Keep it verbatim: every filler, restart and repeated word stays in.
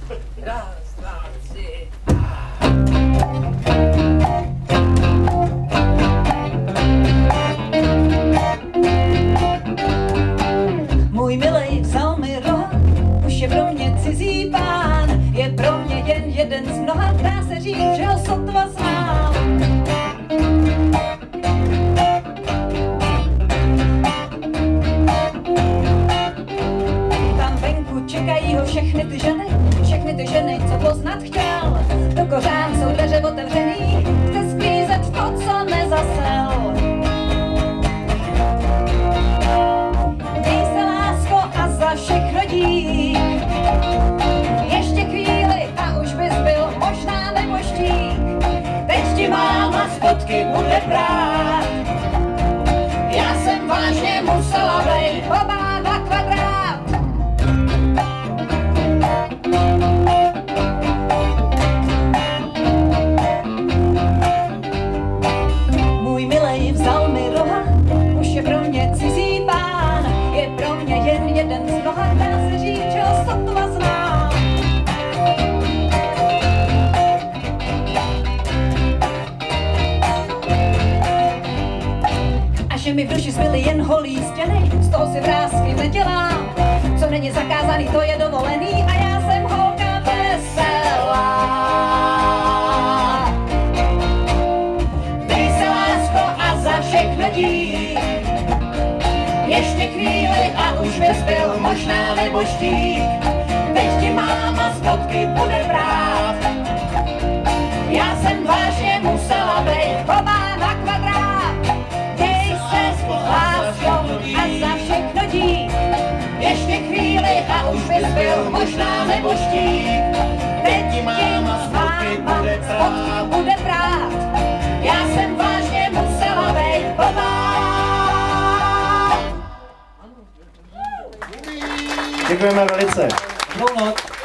Raz, dva, tři. Můj milej vzal mi roh, už je pro mě cizí pán, je pro mě jen jeden z mnoha, dá se říct, že ho sotva znám. Tam venku čekají ho všechny ty ženy, všechny ty ženy, co poznat chtěl. Do kořán jsou dveře otevřený, chce sklízet to, co nezasel. Všechno dík. Ještě chvíli a už bys byl možná neboštík. Teď ti máma z fotky bude brát. Já jsem vážně musela bejt oba na kvadrát. Můj milej vzal mi roha, už je pro mě cizí pán, je pro mě jen jeden z mnoha, dá se říct, že ho sotva znám. A že mi v duši zbyly jen holý stěny, z toho si vrásky nedělám. Co není zakázaný, to je dovolený a já jsem holka veselá. Dej se, lásko, a za všechno dík. Ještě chvíli a už bys byl možná neboštík. Teď ti máma z fotky bude brát. Já jsem vážně musela bejt oba na kvadrát. Dej se, lásko, a za všechno dík. Ještě chvíli a už bys byl možná neboštík. Teď ti máma z fotky bude brát. Já jsem vážně musela bejt oba. Děkujeme velice. Dobrou noc.